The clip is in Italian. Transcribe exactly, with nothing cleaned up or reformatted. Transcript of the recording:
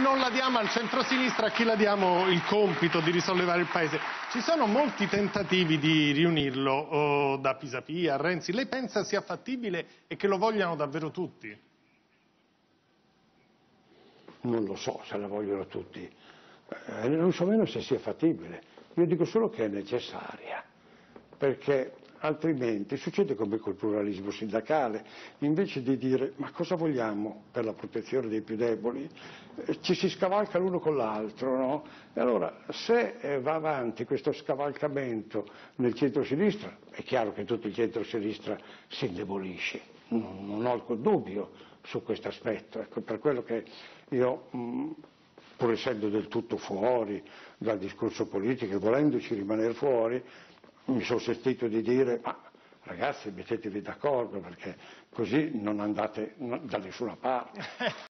Non la diamo al centro-sinistra, a chi la diamo il compito di risollevare il Paese? Ci sono molti tentativi di riunirlo, oh, da Pisapia a Renzi. Lei pensa sia fattibile e che lo vogliano davvero tutti? Non lo so se la vogliono tutti, eh, non so meno se sia fattibile. Io dico solo che è necessaria, perché altrimenti succede come col pluralismo sindacale, invece di dire ma cosa vogliamo per la protezione dei più deboli, eh, ci si scavalca l'uno con l'altro, no? E allora se eh, va avanti questo scavalcamento nel centro-sinistra, è chiaro che tutto il centro-sinistra si indebolisce, non, non ho alcun dubbio su questo aspetto, ecco, per quello che io, mh, pur essendo del tutto fuori dal discorso politico e volendoci rimanere fuori, mi sono sentito di dire, ma ragazzi mettetevi d'accordo perché così non andate da nessuna parte.